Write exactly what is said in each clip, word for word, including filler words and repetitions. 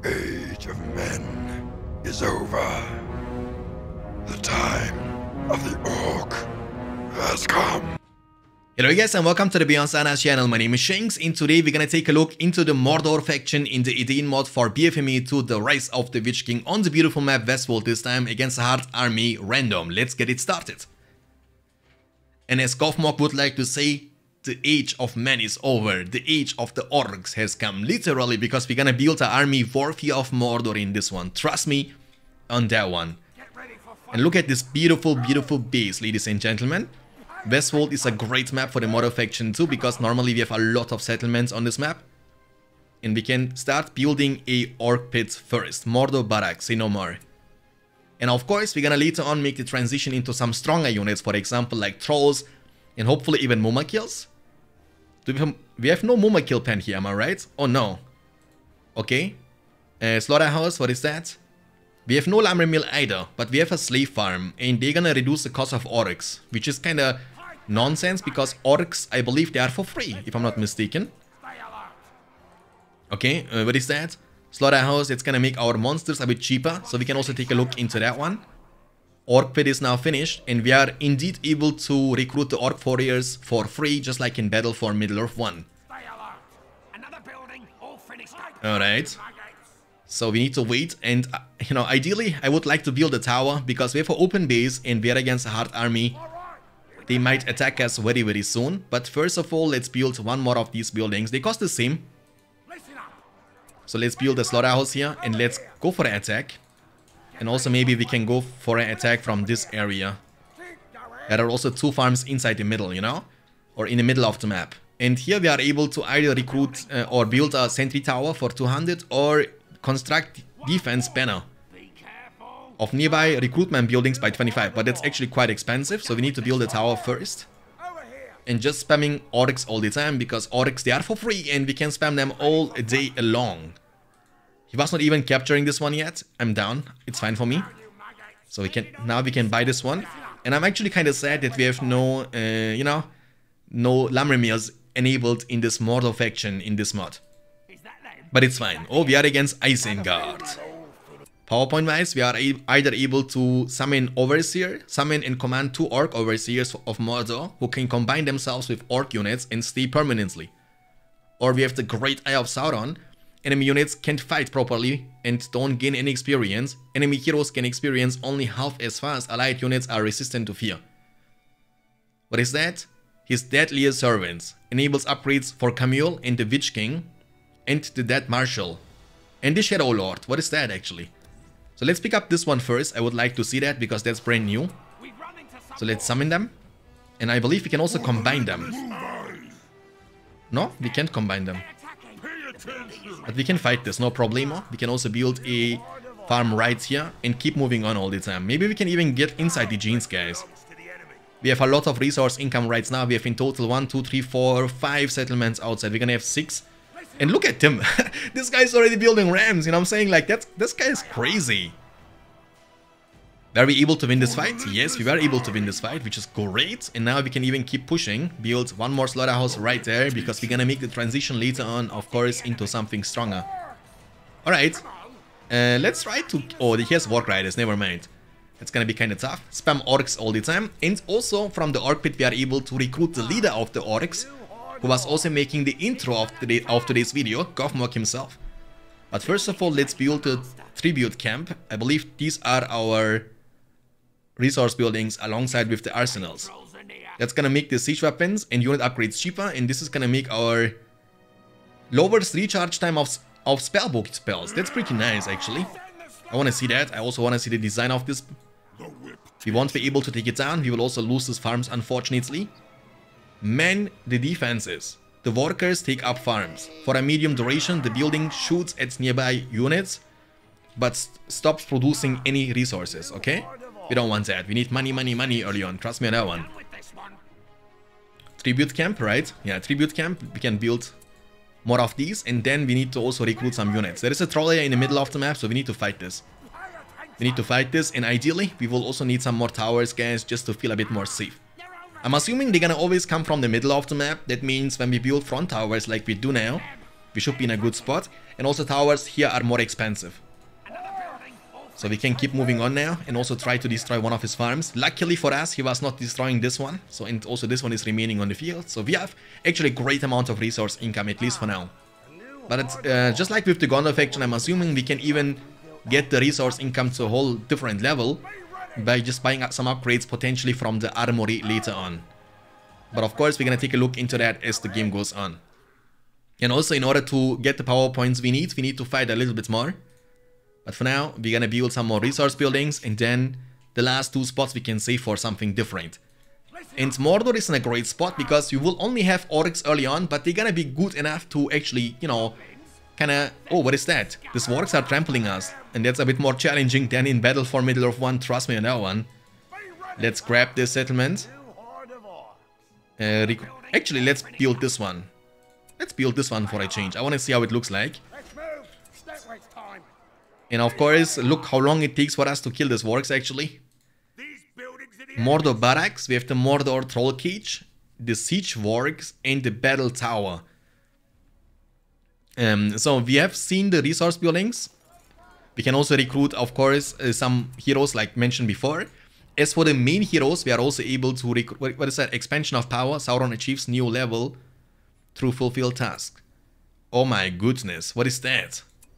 Age of Men is over. The time of the Orc has come. Hello guys and welcome to the Beyond Sanas channel. My name is Shanks and today we're gonna take a look into the Mordor faction in the Edain mod for B F M E two, The Rise of the Witch King on the beautiful map Westwold, this time against a hard army random. Let's get it started. And as Gothmog would like to say, the age of men is over. The age of the orcs has come, literally, because we're gonna build an army worthy of Mordor in this one. Trust me on that one. And look at this beautiful, beautiful base, ladies and gentlemen. Westwold is a great map for the Mordor faction too, because normally we have a lot of settlements on this map. And we can start building a orc pit first. Mordor barracks, say no more. And of course, we're gonna later on make the transition into some stronger units, for example, like trolls and hopefully even Mumakils. Do we have, we have no Mumakil pen here, am I right? Oh no. Okay. Uh, slaughterhouse, what is that? We have no lumber mill either, but we have a slave farm, and they're gonna reduce the cost of orcs, which is kinda nonsense, because orcs, I believe they are for free, if I'm not mistaken. Okay, uh, what is that? Slaughterhouse, it's gonna make our monsters a bit cheaper, so we can also take a look into that one. Orc pit is now finished, and we are indeed able to recruit the orc warriors for free, just like in Battle for Middle-earth one. Alright. So we need to wait, and uh, you know, ideally I would like to build a tower, because we have an open base and we are against a hard army. They might attack us very very soon, but first of all let's build one more of these buildings. They cost the same. So let's build a slaughterhouse here and let's go for an attack. And also maybe we can go for an attack from this area. There are also two farms inside the middle, you know, or in the middle of the map. And here we are able to either recruit uh, or build a sentry tower for two hundred, or construct defense banner of nearby recruitment buildings by twenty-five, but that's actually quite expensive, so we need to build a tower first. And just spamming orcs all the time, because orcs, they are for free and we can spam them all day long. He was not even capturing this one yet. I'm down, it's fine for me. So we can, now we can buy this one. And I'm actually kind of sad that we have no, uh, you know, no lumber mills enabled in this Mordor faction in this mod. But it's fine. Oh, we are against Isengard. PowerPoint wise, we are either able to summon Overseer, summon and command two Orc Overseers of Mordor, who can combine themselves with Orc units and stay permanently. Or we have the Great Eye of Sauron. Enemy units can't fight properly and don't gain any experience. Enemy heroes can experience only half as fast. Allied units are resistant to fear. What is that? His Deadliest Servants enables upgrades for Camille and the Witch King, and the Dead Marshal, and the Shadow Lord. What is that actually? So let's pick up this one first. I would like to see that, because that's brand new. So let's summon them. And I believe we can also combine them. No, we can't combine them. But we can fight this, no problemo. We can also build a farm right here and keep moving on all the time. Maybe we can even get inside the genes, guys. We have a lot of resource income right now. We have in total one, two, three, four, five settlements outside. We're gonna have six. And look at him. This guy's already building rams, you know what I'm saying? Like, that's, this guy is crazy. Were we able to win this fight? Yes, we were able to win this fight, which is great. And now we can even keep pushing. Build one more slaughterhouse right there, because we're gonna make the transition later on, of course, into something stronger. Alright. Uh, let's try to... Oh, he has Warg Riders, never mind. It's gonna be kind of tough. Spam orcs all the time. And also, from the orc pit, we are able to recruit the leader of the orcs, who was also making the intro of, today, of today's video, Gothmog himself. But first of all, let's build a tribute camp. I believe these are our resource buildings alongside with the arsenals. That's gonna make the siege weapons and unit upgrades cheaper, and this is gonna make our lowers recharge time of, of spellbook spells. That's pretty nice, actually. I wanna see that. I also wanna see the design of this. We won't be able to take it down. We will also lose these farms, unfortunately. Man the defenses. The workers take up farms. For a medium duration, the building shoots at nearby units, but st stops producing any resources, okay? We don't want that. We need money, money, money early on. Trust me on that one. Tribute camp, right? Yeah, tribute camp. We can build more of these, and then we need to also recruit some units. There is a troll area in the middle of the map, so we need to fight this. We need to fight this, and ideally, we will also need some more towers, guys, just to feel a bit more safe. I'm assuming they're gonna always come from the middle of the map. That means when we build front towers like we do now, we should be in a good spot. And also towers here are more expensive. So we can keep moving on now and also try to destroy one of his farms. Luckily for us, he was not destroying this one. So and also this one is remaining on the field. So we have actually a great amount of resource income, at least for now. But it's uh, just like with the Gondor faction, I'm assuming we can even get the resource income to a whole different level by just buying up some upgrades potentially from the armory later on. But of course, we're gonna take a look into that as the game goes on. And also, in order to get the power points we need, we need to fight a little bit more. But for now, we're gonna build some more resource buildings, and then the last two spots we can save for something different. And Mordor is in a great spot because you will only have orcs early on, but they're gonna be good enough to actually, you know, kinda... Oh, what is that? These orcs are trampling us, and that's a bit more challenging than in Battle for Middle-earth, trust me on that one. Let's grab this settlement. Uh, actually, let's build this one. Let's build this one for a change. I wanna see how it looks like. And of course, look how long it takes for us to kill these orcs actually. Mordor Barracks, we have the Mordor Troll Cage, the Siege Wargs, and the Battle Tower. Um, so we have seen the resource buildings. We can also recruit, of course, uh, some heroes like mentioned before. As for the main heroes, we are also able to recruit, what is that, expansion of power. Sauron achieves new level through fulfilled task. Oh my goodness, what is that?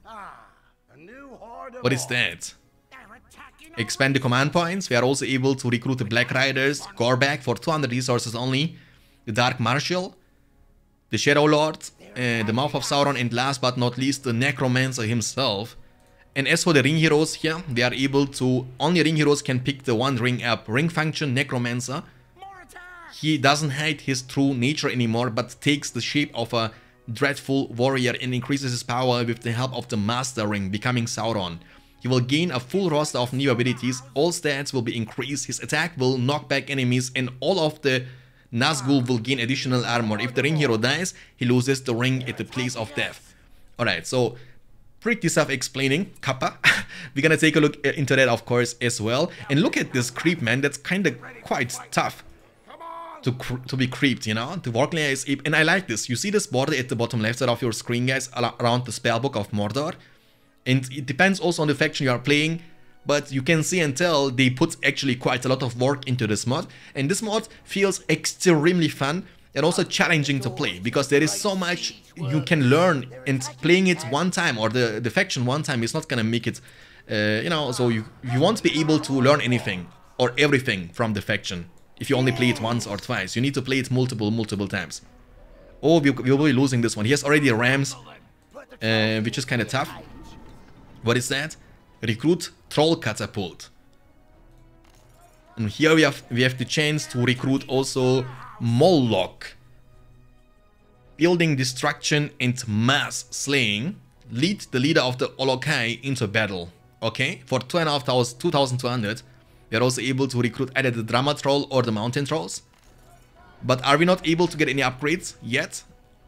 What is that? Expand the command points. We are also able to recruit the Black Riders, Gorbak for two hundred resources only, the Dark Marshal, the Shadow Lord, uh, the Mouth of Sauron, and last but not least, the Necromancer himself. And as for the ring heroes here, they are able to, only ring heroes can pick the one ring up. Ring function Necromancer. He doesn't hide his true nature anymore, but takes the shape of a dreadful warrior and increases his power with the help of the Master Ring, becoming Sauron. He will gain a full roster of new abilities, all stats will be increased, his attack will knock back enemies, and all of the Nazgul will gain additional armor. If the ring hero dies, he loses the ring at the place of death. Alright, so pretty self-explaining, Kappa. We're gonna take a look into that, of course, as well. And look at this creep, man, that's kinda quite tough to, to be creeped, you know? The Warclay is... And I like this. You see this border at the bottom left side of your screen, guys, around the spellbook of Mordor? And it depends also on the faction you are playing, but you can see and tell they put actually quite a lot of work into this mod. And this mod feels extremely fun and also challenging to play, because there is so much you can learn, and playing it one time, or the, the faction one time, is not gonna make it, uh, you know, so you, you won't be able to learn anything or everything from the faction if you only play it once or twice. You need to play it multiple, multiple times. Oh, we, we will be losing this one. He has already Rams, uh, which is kind of tough. What is that? Recruit Troll Catapult. And here we have we have the chance to recruit also Moloch. Building destruction and mass slaying. Lead the leader of the Olokai into battle. Okay, for two and a half thousand, two thousand two hundred. We are also able to recruit either the Drama Troll or the Mountain Trolls. But are we not able to get any upgrades yet?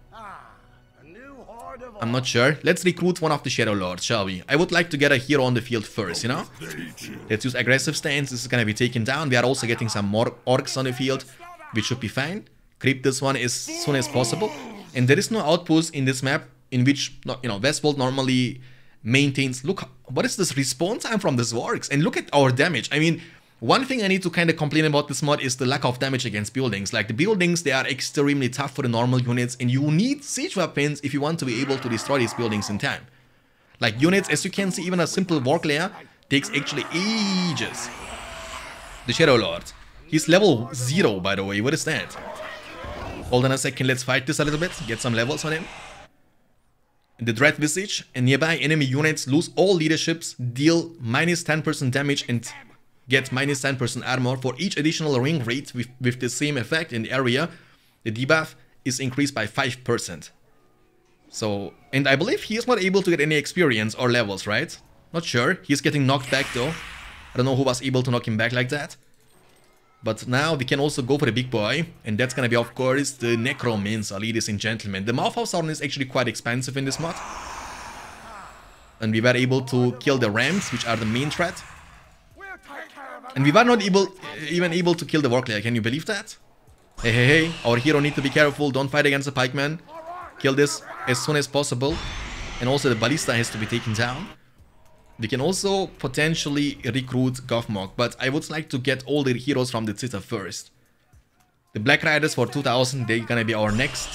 I'm not sure. Let's recruit one of the Shadow Lords, shall we? I would like to get a hero on the field first, you know? Let's use aggressive stance. This is gonna be taken down. We are also getting some more orcs on the field, which should be fine. Creep this one as soon as possible. And there is no outpost in this map in which, you know, Westfold normally maintains... Look, what is this respawn time from these orcs? And look at our damage. I mean, one thing I need to kind of complain about this mod is the lack of damage against buildings. Like, the buildings, they are extremely tough for the normal units, and you need siege weapons if you want to be able to destroy these buildings in time. Like, units, as you can see, even a simple Warclay takes actually ages. The Shadow Lord. He's level zero, by the way. What is that? Hold on a second, let's fight this a little bit. Get some levels on him. The Dread Visage, and nearby enemy units lose all leaderships, deal minus ten percent damage, and get minus ten percent armor for each additional ring rate with, with the same effect in the area. The debuff is increased by five percent. So, and I believe he is not able to get any experience or levels, right? Not sure. He's getting knocked back though. I don't know who was able to knock him back like that. But now we can also go for the big boy. And that's gonna be, of course, the Necromancer, ladies and gentlemen. The Mouth of Sauron is actually quite expensive in this mod. And we were able to kill the Rams, which are the main threat. And we were not able, even able to kill the Warclay. Can you believe that? Hey, hey, hey. Our hero need to be careful. Don't fight against the pikeman. kill this as soon as possible. And also the Ballista has to be taken down. We can also potentially recruit Gothmog, but I would like to get all the heroes from the Zeta first. The Black Riders for two thousand, they're gonna be our next.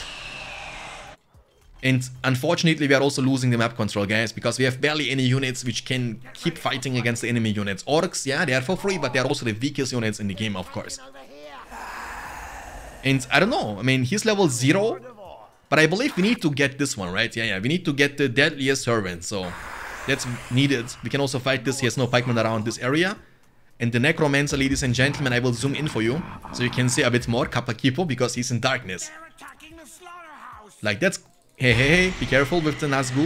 And unfortunately, we are also losing the map control, guys, because we have barely any units which can keep fighting against the enemy units. Orcs, yeah, they are for free, but they are also the weakest units in the game, of course. And I don't know, I mean, he's level zero, but I believe we need to get this one, right? Yeah, yeah, we need to get the Deadliest Servant, so that's needed. We can also fight this. He has no pikemen around this area. And the Necromancer, ladies and gentlemen, I will zoom in for you, so you can see a bit more Kappa Kipo, because he's in darkness. Like, that's... Hey, hey, hey, be careful with the Nazgul.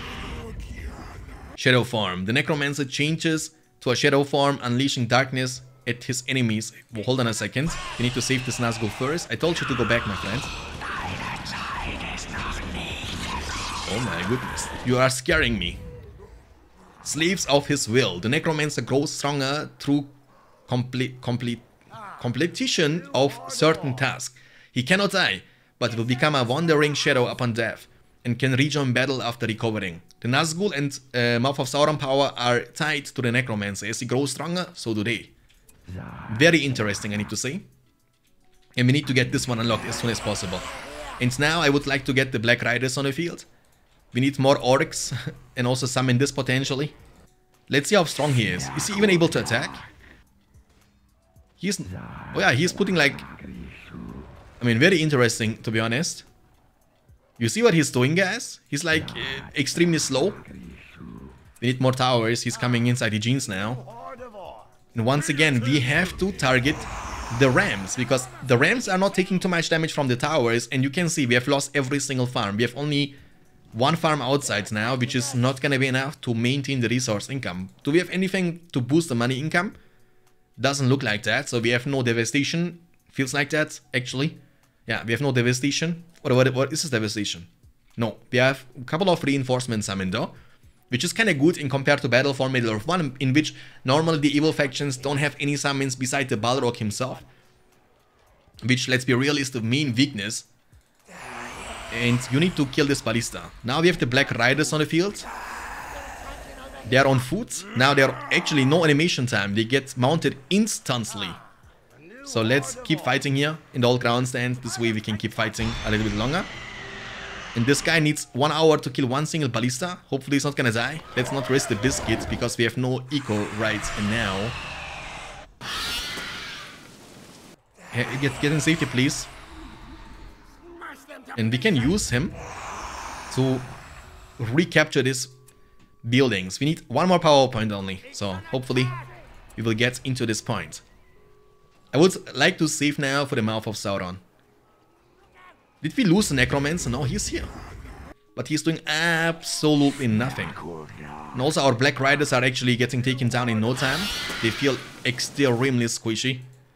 Shadow form. The Necromancer changes to a shadow form, unleashing darkness at his enemies. Well, hold on a second. We need to save this Nazgul first. I told you to go back, my friend. Oh my goodness. You are scaring me. Slaves of his will. The Necromancer grows stronger through complete, complete, completion of certain tasks. He cannot die, but will become a wandering shadow upon death, and can rejoin battle after recovering. The Nazgul and uh, Mouth of Sauron power are tied to the Necromancer. As he grows stronger, so do they. Very interesting, I need to say. And we need to get this one unlocked as soon as possible. And now I would like to get the Black Riders on the field. We need more Orcs, and also summon this potentially. Let's see how strong he is. Is he even able to attack? He's... Oh yeah, he's putting like... I mean, very interesting, to be honest. You see what he's doing, guys? He's like uh, extremely slow. We need more towers. He's coming inside the Genes now. And once again, we have to target the Rams, because the Rams are not taking too much damage from the towers. And you can see we have lost every single farm. We have only one farm outside now, which is not gonna be enough to maintain the resource income. Do we have anything to boost the money income? Doesn't look like that. So we have no devastation. Feels like that, actually. Yeah, we have no devastation. What, what, what is this devastation? No, we have a couple of reinforcements summoned though, which is kind of good in compared to Battle for Middle-earth one, in which normally the evil factions don't have any summons beside the Balrog himself. Which, let's be real, is the main weakness. And you need to kill this Ballista. Now we have the Black Riders on the field. They are on foot. Now they are actually no animation time. They get mounted instantly. So let's keep fighting here in the old ground stand. This way we can keep fighting a little bit longer. And this guy needs one hour to kill one single Ballista. Hopefully he's not gonna die. Let's not risk the biscuit, because we have no eco right now. Get, get in safety, please. And we can use him to recapture these buildings. We need one more power point only. So hopefully we will get into this point. I would like to save now for the Mouth of Sauron. Did we lose the Necromancer? No, he's here. But he's doing absolutely nothing. And also our Black Riders are actually getting taken down in no time. They feel extremely squishy.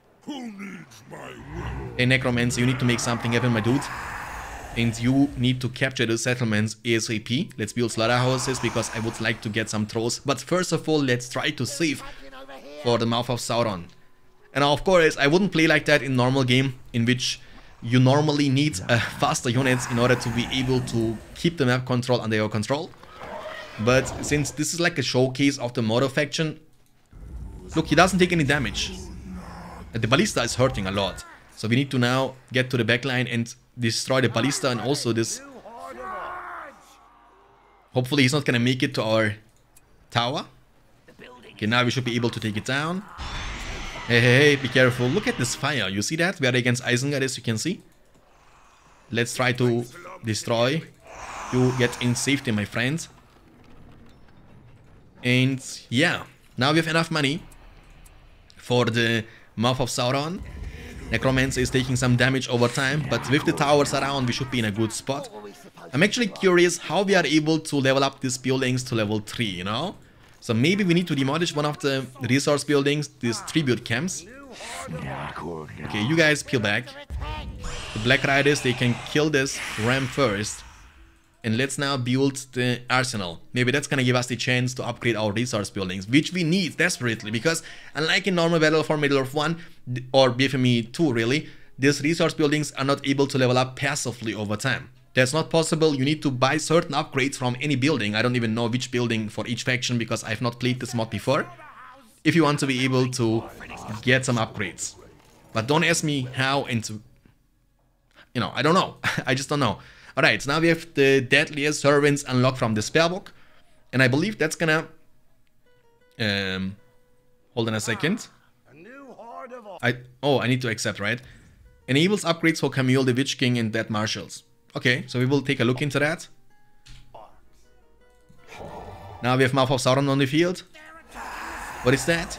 Hey Necromancer, you need to make something happen, my dude. And you need to capture the settlements ASAP. Let's build slaughterhouses, because I would like to get some trolls. But first of all, let's try to save for the Mouth of Sauron. And of course, I wouldn't play like that in normal game, in which you normally need uh, faster units in order to be able to keep the map control under your control. But since this is like a showcase of the Mordor faction, look, he doesn't take any damage. The Ballista is hurting a lot. So we need to now get to the backline and destroy the Ballista, and also this... Hopefully he's not gonna make it to our tower. Okay, now we should be able to take it down. Hey, hey, hey, be careful. Look at this fire. You see that? We are against Isengard, as you can see. Let's try to destroy. You get in safety, my friend. And yeah, now we have enough money for the Mouth of Sauron. Necromancer is taking some damage over time, but with the towers around, we should be in a good spot. I'm actually curious how we are able to level up these buildings to level three, you know? So maybe we need to demolish one of the resource buildings, these tribute camps. Okay, you guys peel back. The Black Riders, they can kill this ram first. And let's now build the arsenal. Maybe that's gonna give us the chance to upgrade our resource buildings, which we need desperately, because unlike in normal Battle for Middle-earth one, or B F M E two really, these resource buildings are not able to level up passively over time. That's not possible. You need to buy certain upgrades from any building. I don't even know which building for each faction because I've not played this mod before. If you want to be able to get some upgrades. But don't ask me how and to... You know, I don't know. I just don't know. Alright, now we have the Deadliest Servants unlocked from the spellbook. And I believe that's gonna... Um, hold on a second. I Oh, I need to accept, right? Enables upgrades for Camille, the Witch King, and Dead Marshals. Okay, so we will take a look into that. Now we have Mouth of Sauron on the field. What is that?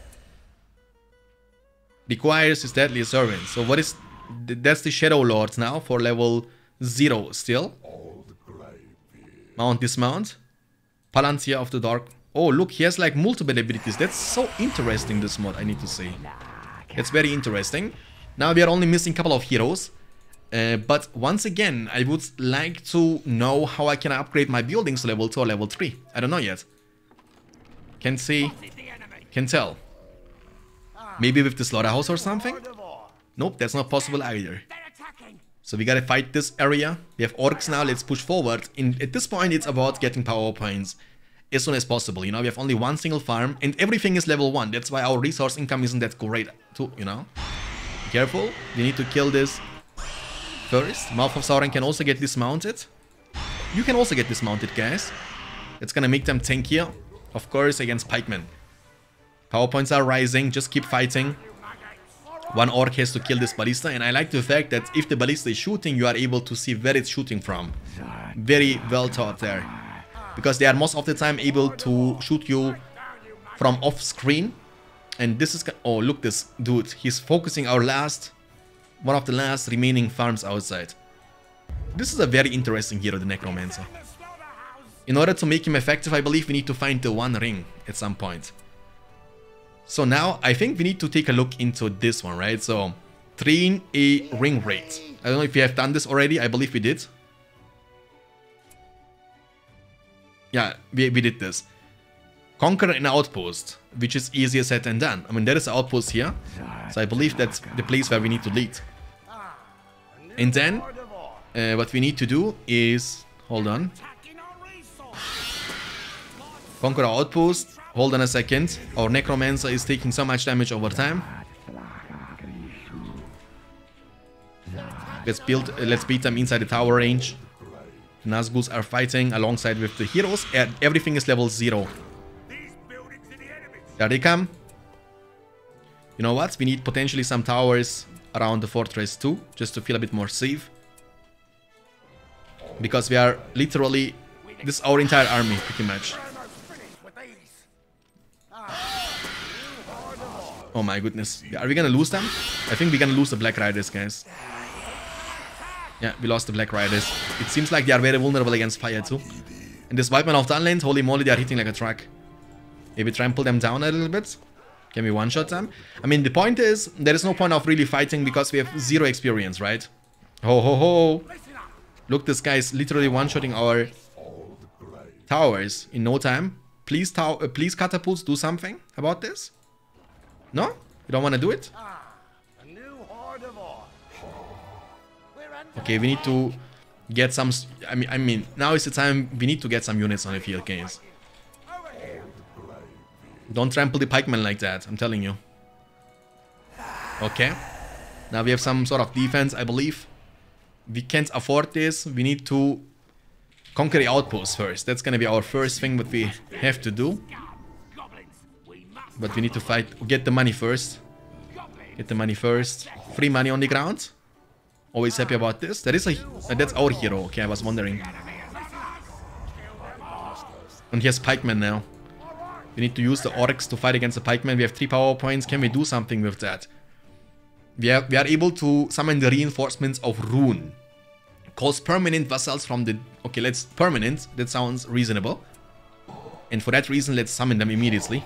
Requires his Deadliest Servant. So what is... That's the Shadow Lord now for level zero still. Mount, dismount. Palantir of the Dark. Oh, look, he has like multiple abilities. That's so interesting, this mod, I need to say. It's very interesting. Now we are only missing a couple of heroes. Uh, but once again, I would like to know how I can upgrade my buildings level to a level three. I don't know yet. Can see. Can tell. Maybe with the slaughterhouse or something? Nope, that's not possible either. So we gotta fight this area. We have orcs now, let's push forward. In, at this point, it's about getting power points as soon as possible. You know, we have only one single farm and everything is level one. That's why our resource income isn't that great too, you know. Be careful, we need to kill this first. Mouth of Sauron can also get dismounted. You can also get dismounted, guys. It's gonna make them tankier. Of course, against pikemen. Power points are rising, just keep fighting. One orc has to kill this ballista, and I like the fact that if the ballista is shooting, you are able to see where it's shooting from. Very well thought there. Because they are most of the time able to shoot you from off screen. And this is... Oh, look this dude. He's focusing our last... One of the last remaining farms outside. This is a very interesting hero, the Necromancer. In order to make him effective, I believe we need to find the One Ring at some point. So now, I think we need to take a look into this one, right? So, train a ring raid. I don't know if we have done this already. I believe we did. Yeah, we, we did this. Conquer an outpost, which is easier said than done. I mean, there is an outpost here. So I believe that's the place where we need to lead. And then, uh, what we need to do is... Hold on. Conquer our outpost. Hold on a second. Our Necromancer is taking so much damage over time. Let's build. Uh, let's beat them inside the tower range. Nazguls are fighting alongside with the heroes. And everything is level zero. There they come. You know what? We need potentially some towers around the fortress too, just to feel a bit more safe. Because we are literally... This is our entire army, pretty much. Oh my goodness. Are we gonna lose them? I think we're gonna lose the Black Riders, guys. Yeah, we lost the Black Riders. It seems like they are very vulnerable against fire too. And this White Man of Dunland, holy moly, they are hitting like a truck. Maybe trample them down a little bit. Can we one-shot them? I mean, the point is, there is no point of really fighting because we have zero experience, right? Ho ho ho! Look, this guy is literally one-shotting our towers in no time. Please, tow uh, please catapults, do something about this. No? You don't want to do it? Okay, we need to get some... I mean, I mean, now is the time we need to get some units on the field, guys. Don't trample the pikemen like that, I'm telling you. Okay. Now we have some sort of defense, I believe. We can't afford this. We need to conquer the outpost first. That's gonna be our first thing that we have to do. But we need to fight. Get the money first. Get the money first. Free money on the ground. Always happy about this. That is a... Uh, that's our hero. Okay, I was wondering. And he has pikemen now. We need to use the orcs to fight against the pikemen. We have three power points. Can we do something with that? We are, we are able to summon the reinforcements of Rune. Calls permanent vassals from the... Okay, let's... Permanent. That sounds reasonable. And for that reason, let's summon them immediately.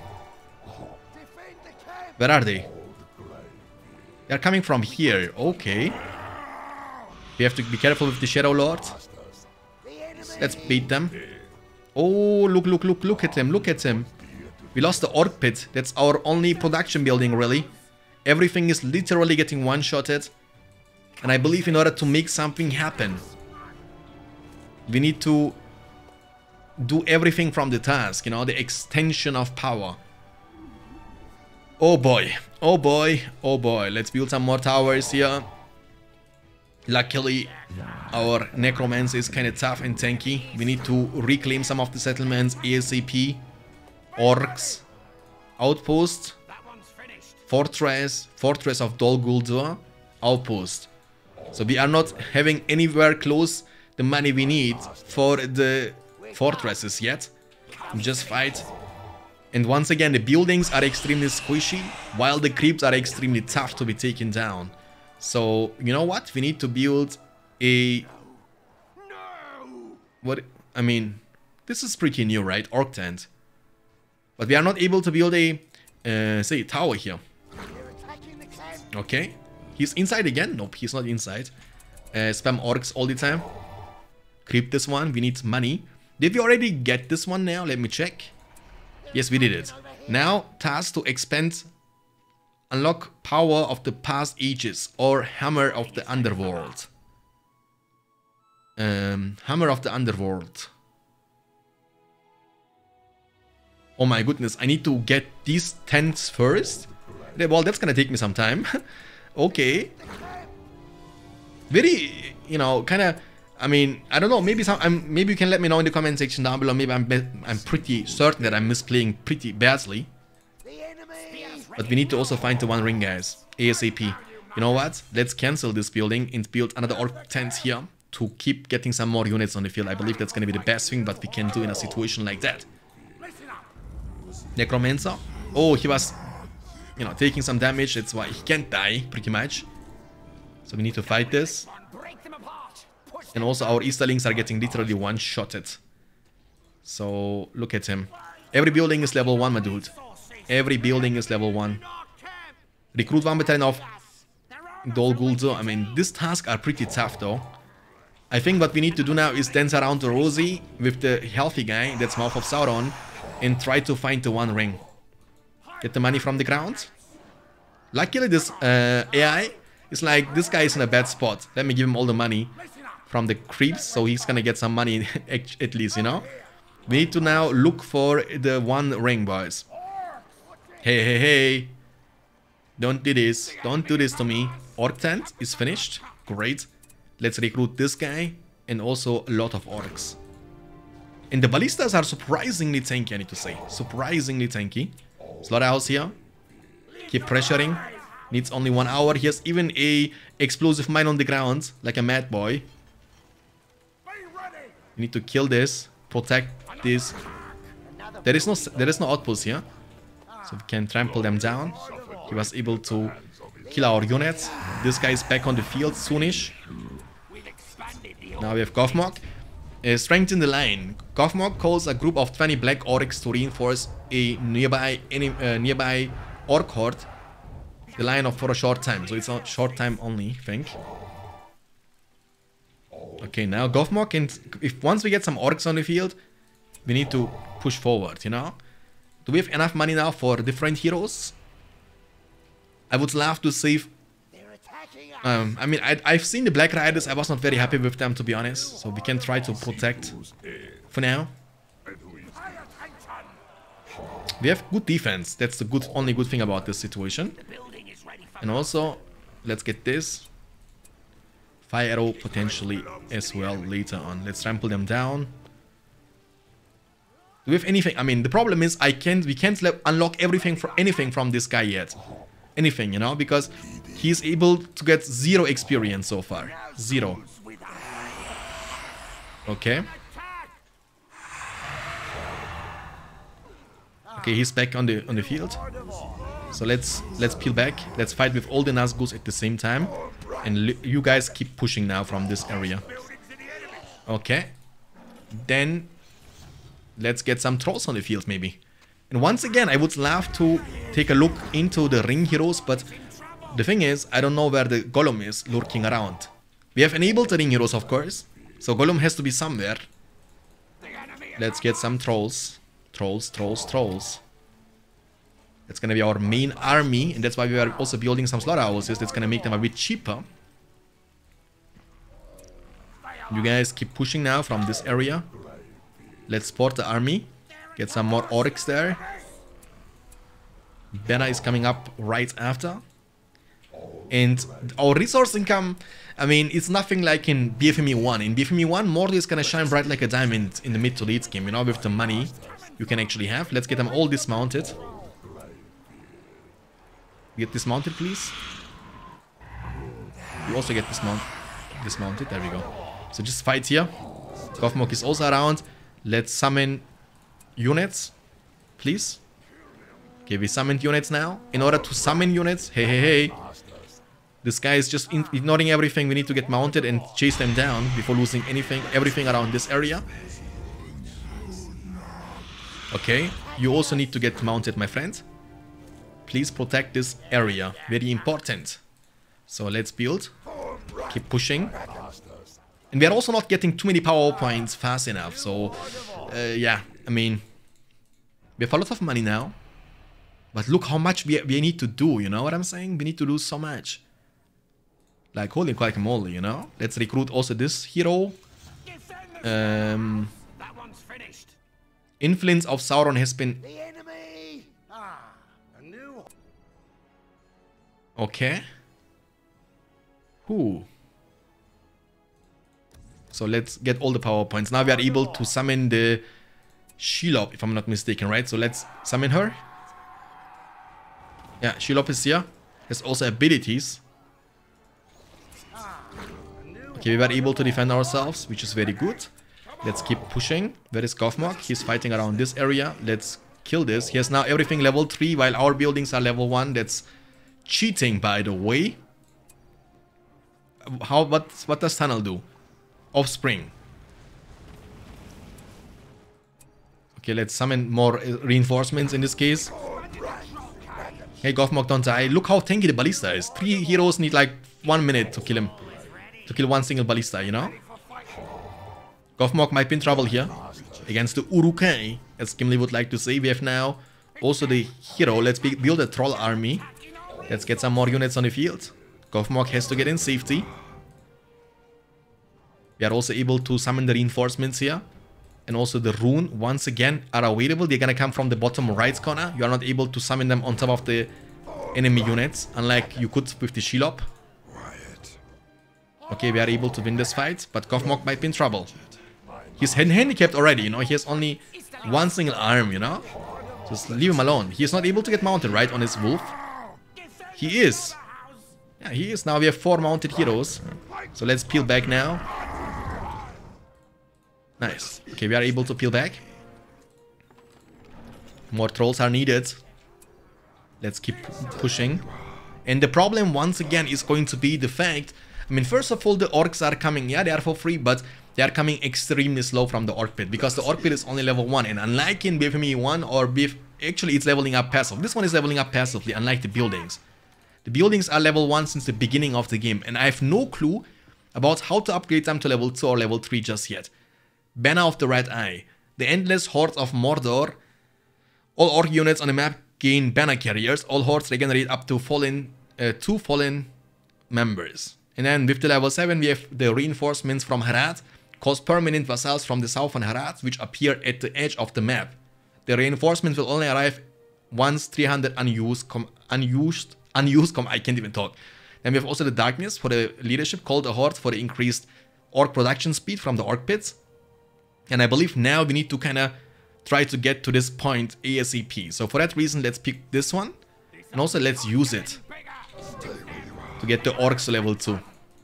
Where are they? They are coming from here. Okay. We have to be careful with the Shadow Lord. Let's beat them. Oh, look, look, look, look at him. Look at him. We lost the Orc Pit. That's our only production building, really. Everything is literally getting one-shotted. And I believe in order to make something happen, We need to do everything from the task, you know, the extension of power. Oh boy, oh boy, oh boy. Let's build some more towers here. Luckily, our necromancer is kind of tough and tanky. We need to reclaim some of the settlements ASAP. Orcs, outpost, fortress, fortress of Dol Guldur, outpost. So we are not having anywhere close the money we need for the fortresses yet. Just fight. And once again, the buildings are extremely squishy, while the creeps are extremely tough to be taken down. So, you know what? We need to build a... What? I mean, this is pretty new, right? Orc tent. But we are not able to build a, uh, say, tower here. Okay. He's inside again? Nope, he's not inside. Uh, spam orcs all the time. Creep this one. We need money. Did we already get this one now? Let me check. Yes, we did it. Now, task to expand... Unlock power of the past ages or hammer of the underworld. Um, hammer of the underworld. Oh my goodness, I need to get these tents first. Well, that's gonna take me some time. Okay. Very, you know, kind of. I mean, I don't know. Maybe some. I'm, maybe you can let me know in the comment section down below. Maybe I'm. I'm pretty certain that I'm misplaying pretty badly. But we need to also find the one ring, guys. ASAP. You know what? Let's cancel this building and build another orc tent here to keep getting some more units on the field. I believe that's going to be the best thing that we can do in a situation like that. Necromancer. Oh, he was, you know, taking some damage. That's why he can't die, pretty much. So we need to fight this. And also our Easterlings are getting literally one-shotted. So, look at him. Every building is level one, my dude. Every building is level one. Recruit one battalion of Dol Guldur. I mean, these tasks are pretty tough though. I think what we need to do now is dance around the Rosie with the healthy guy, that's Mouth of Sauron, and try to find the one ring. Get the money from the ground. Luckily this uh, A I is like, this guy is in a bad spot. Let me give him all the money from the creeps, so he's gonna get some money at least, you know. We need to now look for the one ring, boys. Hey, hey, hey. Don't do this. Don't do this to me. Orc tent is finished. Great. Let's recruit this guy. And also a lot of orcs. And the ballistas are surprisingly tanky, I need to say. Surprisingly tanky. Slaughterhouse here. Keep pressuring. Needs only one hour. He has even a explosive mine on the ground. Like a mad boy. We need to kill this. Protect this. There is no, there is no outpost here. So we can trample them down. He was able to kill our units. This guy is back on the field soonish. Now we have Gothmog. Uh, strengthen the line. Gothmog calls a group of twenty black orcs to reinforce a nearby any, uh, nearby orc horde. The line of for a short time. So it's a short time only, I think. Okay, now Gothmog, and if once we get some orcs on the field, we need to push forward, you know? Do we have enough money now for different heroes? I would love to save... Um, I mean, I, I've seen the Black Riders. I was not very happy with them, to be honest. So we can try to protect for now. We have good defense. That's the good, only good thing about this situation. And also, let's get this. Fire arrow potentially as well later on. Let's trample them down. Do we have anything? I mean, the problem is I can't. We can't unlock everything for anything from this guy yet. Anything, you know, because he's able to get zero experience so far. Zero. Okay. Okay, he's back on the on the field. So let's let's peel back. Let's fight with all the Nazgûls at the same time, and you guys keep pushing now from this area. Okay. Then. Let's get some trolls on the field, maybe. And once again, I would love to take a look into the ring heroes, but the thing is, I don't know where the Golem is lurking around. We have enabled the ring heroes, of course, so Golem has to be somewhere. Let's get some trolls. Trolls, trolls, trolls. That's gonna be our main army, and that's why we are also building some slaughterhouses. That's gonna make them a bit cheaper. You guys keep pushing now from this area. Let's support the army. Get some more orcs there. Benna is coming up right after. And our resource income, I mean, it's nothing like in B F M E one. In B F M E one, Mordor is gonna shine bright like a diamond in the mid to late game, you know, with the money you can actually have. Let's get them all dismounted. Get dismounted, please. You also get dismount dismounted. There we go. So just fight here. Gothmog is also around. Let's summon units, please. Okay, we summoned units now. In order to summon units, hey, hey, hey. This guy is just ignoring everything. We need to get mounted and chase them down before losing anything, everything around this area. Okay, you also need to get mounted, my friend. Please protect this area. Very important. So let's build. Keep pushing. And we are also not getting too many power points fast enough. So, uh, yeah, I mean, we have a lot of money now. But look how much we, we need to do, you know what I'm saying? We need to do so much. Like, holy guacamole, you know? Let's recruit also this hero. Um, Influence of Sauron has been... Okay. Who? So let's get all the power points. Now we are able to summon the Shelob, if I'm not mistaken, right? So let's summon her. Yeah, Shelob is here. Has also abilities. Okay, we were able to defend ourselves, which is very good. Let's keep pushing. Where is Gothmog? He's fighting around this area. Let's kill this. He has now everything level three, while our buildings are level one. That's cheating, by the way. How? What? What does Tunnel do? Offspring. Okay, let's summon more reinforcements in this case. Hey, Gothmog, don't die. Look how tanky the ballista is. Three heroes need like one minute to kill him. To kill one single ballista, you know? Gothmog might be in trouble here. Against the Uruk-hai, as Gimli would like to say. We have now also the hero. Let's be build a troll army. Let's get some more units on the field. Gothmog has to get in safety. We are also able to summon the reinforcements here. And also the rune, once again, are available. They're gonna come from the bottom right corner. You are not able to summon them on top of the enemy units, unlike you could with the Shelob. Okay, we are able to win this fight, but Gothmog might be in trouble. He's handicapped already, you know? He has only one single arm, you know? Just leave him alone. He is not able to get mounted, right, on his wolf? He is. Yeah, he is. Now we have four mounted heroes. So let's peel back now. Nice. Okay, we are able to peel back. More trolls are needed. Let's keep pushing. And the problem, once again, is going to be the fact... I mean, first of all, the orcs are coming. Yeah, they are for free, but they are coming extremely slow from the orc pit. Because the orc pit is only level one. And unlike in B F M E one or B F... Actually, it's leveling up passive. This one is leveling up passively, unlike the buildings. The buildings are level one since the beginning of the game. And I have no clue about how to upgrade them to level two or level three just yet. Banner of the Red Eye. The Endless Horde of Mordor. All orc units on the map gain banner carriers. All hordes regenerate up to fallen, uh, two fallen members. And then with the level seven, we have the reinforcements from Harad. Cause permanent vassals from the southern Harad, which appear at the edge of the map. The reinforcements will only arrive once three hundred unused, com unused, unused, com I can't even talk. Then we have also the Darkness for the leadership, called the Horde for the increased orc production speed from the orc pits. And I believe now we need to kind of try to get to this point ASAP. So for that reason, let's pick this one. And also let's use it to get the orcs to level two.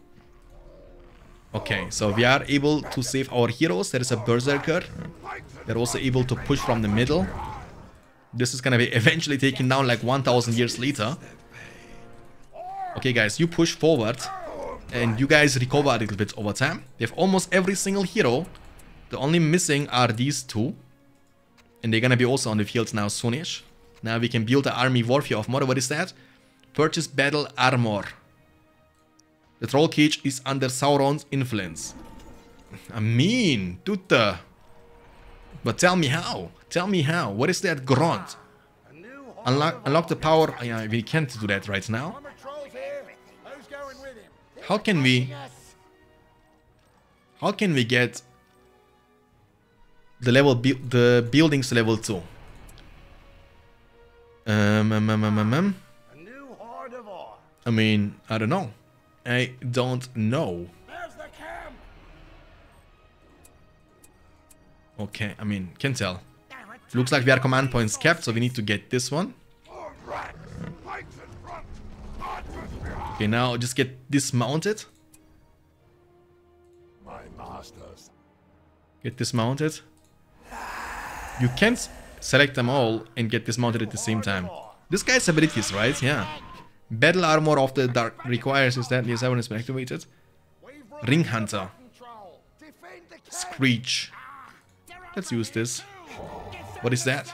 Okay, so we are able to save our heroes. There is a Berserker. They're also able to push from the middle. This is gonna be eventually taken down like one thousand years later. Okay guys, you push forward. And you guys recover a little bit over time. We have almost every single hero. The only missing are these two. And they're gonna be also on the field now soonish. Now we can build the army warfare of Mordor. What is that? Purchase battle armor. The troll cage is under Sauron's influence. I mean, tutte. But tell me how. Tell me how. What is that grunt? Unlock, unlock the power. Yeah, we can't do that right now. How can we... How can we get the level bu the buildings to level two? Um, um, um, um, um, um. A new horde of ore. I mean, I don't know. I don't know. There's the camp. Okay, I mean, can tell. Looks like we are command points capped, so we need to get this one. Okay, now just get dismounted. My masters. Get dismounted. You can't select them all and get dismounted at the same time. This guy's abilities, right? Yeah. Battle armor of the dark requires is that yes, everyone has been activated. Ring Hunter. Screech. Let's use this. What is that?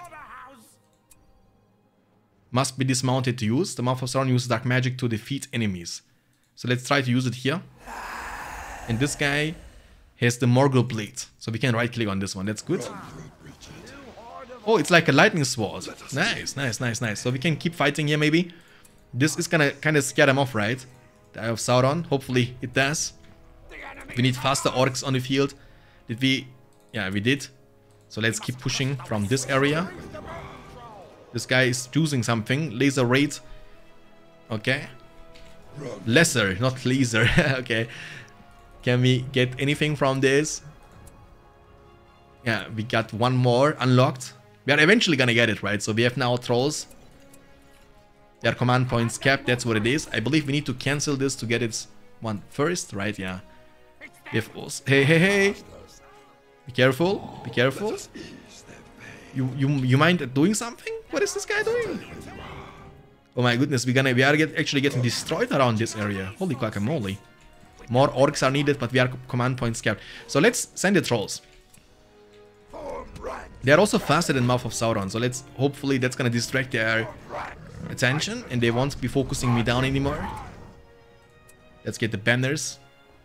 Must be dismounted to use. The Mouth of Sauron uses dark magic to defeat enemies. So let's try to use it here. And this guy has the Morgul Blade. So we can right click on this one. That's good. Oh, it's like a lightning sword. Nice, nice, nice, nice. So we can keep fighting here maybe. This is gonna kind of scare them off, right? The Eye of Sauron. Hopefully it does. We need faster orcs on the field. Did we? Yeah, we did. So let's keep pushing from this area. This guy is choosing something. Laser raid. Okay. Lesser, not laser. Okay. Can we get anything from this? Yeah, we got one more unlocked. We are eventually gonna get it, right? So we have now trolls. Their command points capped. That's what it is. I believe we need to cancel this to get its one first, right? Yeah. If hey, hey, hey. Be careful. Be careful. You you you mind doing something? What is this guy doing? Oh my goodness, we're gonna we are get, actually getting destroyed around this area. Holy guacamole. More orcs are needed, but we are command points capped. So let's send the trolls. They are also faster than Mouth of Sauron, so let's hopefully that's gonna distract their attention and they won't be focusing me down anymore. Let's get the banners.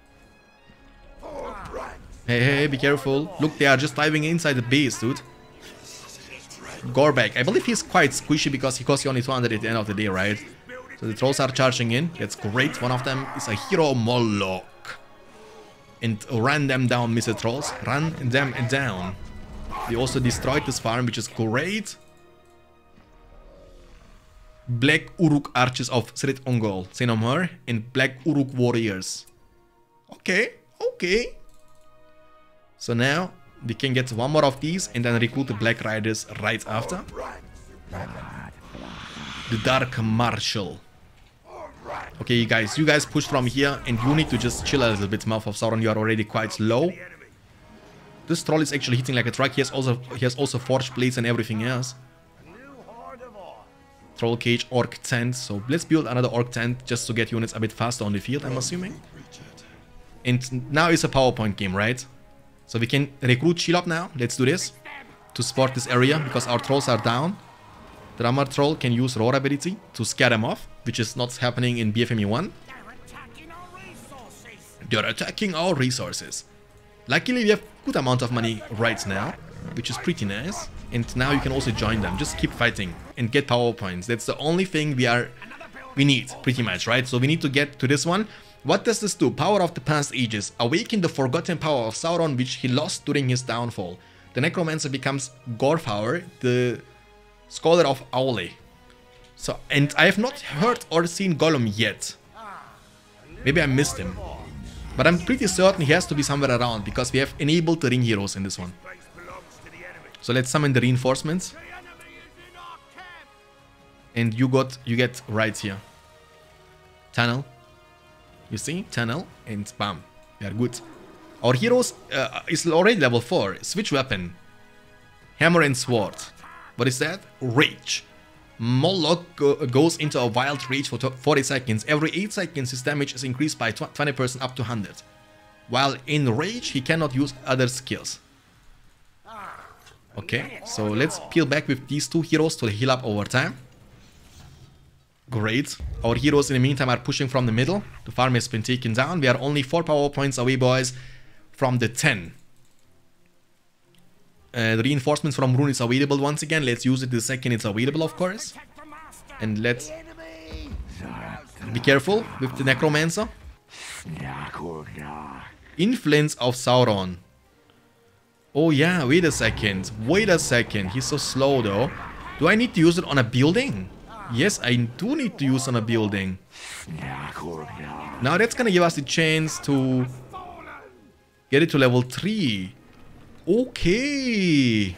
Hey, hey, be careful. Look, they are just diving inside the base, dude. Gorbek. I believe he's quite squishy because he costs you only two hundred at the end of the day, right? So the trolls are charging in. That's great. One of them is a hero Moloch. And run them down, Mister Trolls. Run them down. They also destroyed this farm, which is great. Black Uruk Archers of Srit Ungol. Say no more. And Black Uruk Warriors. Okay, okay. So now we can get one more of these and then recruit the Black Riders right after. The Dark Marshal. Okay, you guys, you guys push from here and you need to just chill a little bit, Mouth of Sauron. You are already quite low. This troll is actually hitting like a truck. He has also he has also forged blades and everything else. Troll cage, orc tent. So let's build another orc tent just to get units a bit faster on the field, I'm assuming. And now it's a PowerPoint game, right? So we can recruit Shelob now. Let's do this. To support this area because our trolls are down. The Drummer Troll can use Roar ability to scare them off, which is not happening in B F M E one. They're attacking our resources. Luckily, we have good amount of money right now, which is pretty nice. And now you can also join them. Just keep fighting and get power points. That's the only thing we are we need, pretty much, right? So we need to get to this one. What does this do? Power of the past ages. Awaken the forgotten power of Sauron, which he lost during his downfall. The Necromancer becomes Gorfauer, the Scholar of Aule. So, and I have not heard or seen Gollum yet. Maybe I missed him. But I'm pretty certain he has to be somewhere around, because we have enabled the ring heroes in this one. So let's summon the reinforcements. And you got, you get right here. Tunnel. You see? Tunnel. And bam. We are good. Our heroes uh, is already level four. Switch weapon. Hammer and sword. What is that? Rage. Moloch go goes into a wild rage for forty seconds. Every eight seconds his damage is increased by twenty percent up to one hundred. While in rage he cannot use other skills. Okay, so let's peel back with these two heroes to heal up over time. Great. Our heroes in the meantime are pushing from the middle. The farm has been taken down. We are only four power points away, boys, from the ten. Uh, the reinforcements from Rune is available once again. Let's use it the second it's available, of course. And let's be careful with the Necromancer. Influence of Sauron. Oh yeah, wait a second. Wait a second. He's so slow though. Do I need to use it on a building? Yes, I do need to use on a building. Now that's gonna give us the chance to get it to level three. Okay.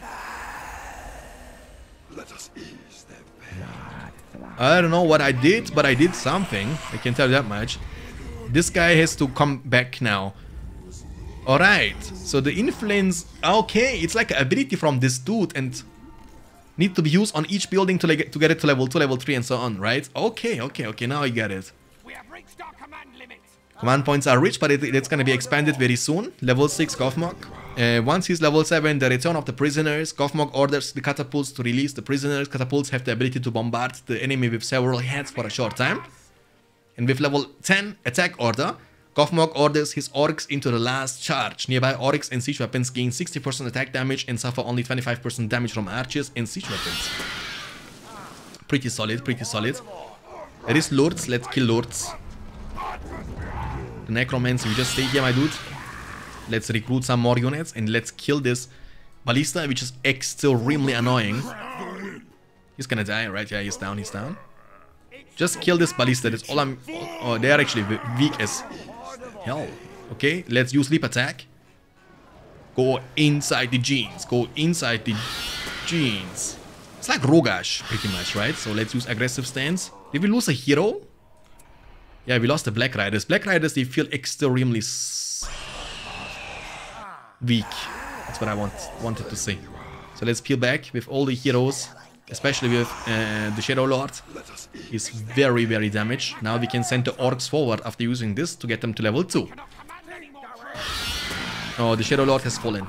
Let us ease their pain. I don't know what I did, but I did something. I can tell you that much. This guy has to come back now. Alright, so the influence... Okay, it's like an ability from this dude and need to be used on each building to, like, to get it to level two, level three and so on, right? Okay, okay, okay, now I get it. We have reached our command limit. Command points are rich, but it, it's gonna be expanded very soon. Level six, Gothmog. Uh, once he's level seven, the return of the prisoners. Gothmog orders the catapults to release the prisoners. Catapults have the ability to bombard the enemy with several heads for a short time. And with level ten, attack order, Gothmog orders his orcs into the last charge. Nearby orcs and siege weapons gain sixty percent attack damage and suffer only twenty-five percent damage from archers and siege weapons. Pretty solid, pretty solid. There is lords, let's kill lords. The necromancer, you just stay here, my dude. Let's recruit some more units and let's kill this ballista, which is extremely annoying. He's gonna die, right? Yeah, he's down, he's down. Just kill this ballista, that's all I'm... Oh, they are actually weak as hell. Okay, let's use leap attack. Go inside the genes, go inside the genes. It's like Rogash, pretty much, right? So let's use aggressive stance. Did we lose a hero? Yeah, we lost the Black Riders. Black Riders, they feel extremely s weak. That's what I want wanted to say. So let's peel back with all the heroes, especially with uh, the Shadow Lord. He's very, very damaged. Now we can send the orcs forward after using this to get them to level two. Oh, the Shadow Lord has fallen.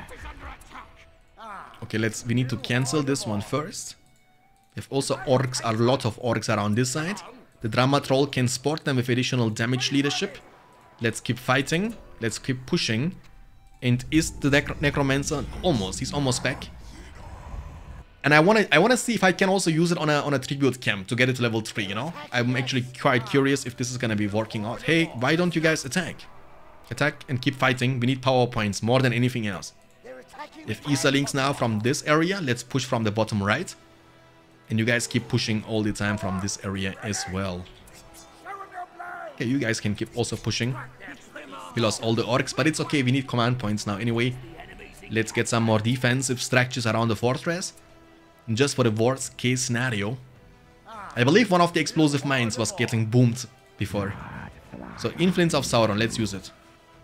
Okay, let's. We need to cancel this one first. We have also orcs, a lot of orcs around this side. The Drama Troll can support them with additional damage leadership. Let's keep fighting. Let's keep pushing. And is the Necro Necromancer almost? He's almost back. And I want to I want to see if I can also use it on a on a tribute camp to get it to level three, you know? I'm actually quite curious if this is going to be working out. Hey, why don't you guys attack? Attack and keep fighting. We need power points more than anything else. If Isa links now from this area, let's push from the bottom right. And you guys keep pushing all the time from this area as well. Okay, you guys can keep also pushing. We lost all the orcs, but it's okay. We need command points now anyway. Let's get some more defensive structures around the fortress. And just for the worst case scenario, I believe one of the explosive mines was getting boomed before. So Influence of Sauron, let's use it.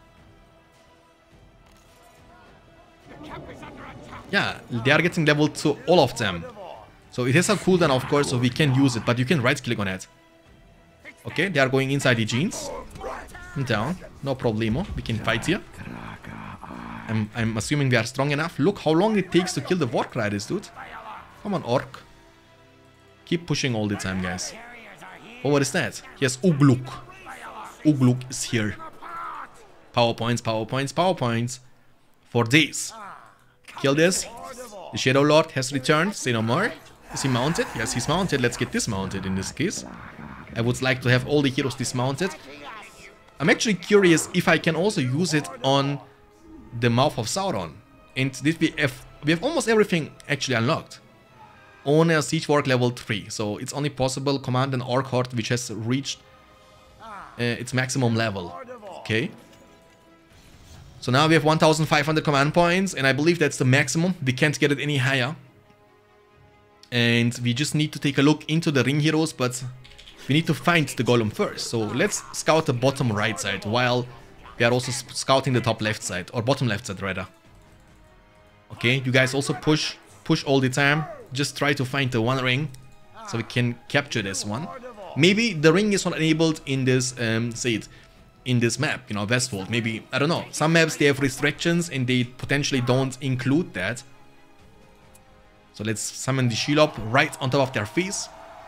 Yeah, they are getting level two, all of them. So it has a cooldown, of course, so we can use it, but you can right-click on it. Okay, they are going inside the genes. Down, no problemo. We can fight here. I'm, I'm assuming we are strong enough. Look how long it takes to kill the Wark Riders, dude. Come on, Orc. Keep pushing all the time, guys. Oh, what is that? Yes, Ugluk. Ugluk is here. Power points, power points, power points. For this. Kill this. The Shadow Lord has returned. Say no more. Is he mounted? Yes, he's mounted. Let's get dismounted in this case. I would like to have all the heroes dismounted. I'm actually curious if I can also use it on the Mouth of Sauron. And did we have, we have almost everything actually unlocked. On a Siege Warg level three. So it's only possible command an Orc Horde which has reached uh, its maximum level. Okay. So now we have one thousand five hundred command points, and I believe that's the maximum. We can't get it any higher. And we just need to take a look into the ring heroes, but we need to find the golem first. So let's scout the bottom right side, while we are also scouting the top left side, or bottom left side rather. Okay, you guys also push, push all the time. Just try to find the one ring, so we can capture this one. Maybe the ring is not enabled in this, um, say it, in this map, you know, Westfold. Maybe, I don't know. Some maps, they have restrictions and they potentially don't include that. So let's summon the Shelob right on top of their face.